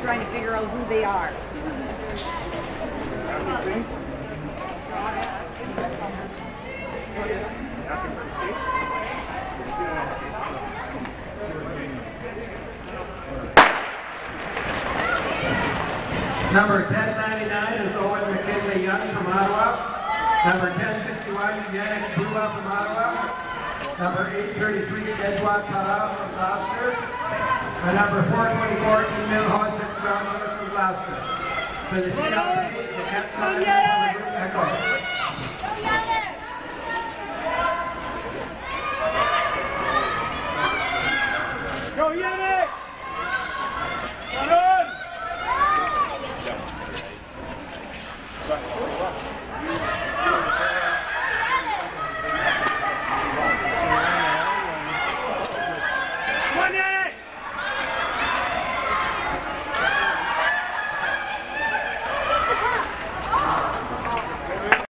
trying to figure out who they are. Number 1099 is Owen McKinley Young from Ottawa. Number 1061 is Yannick Bula from Ottawa. Number 833 Edouard Tara from Gloucester. And number 424 Emil Hodzik from Gloucester. So the team up the catch line from the group echo.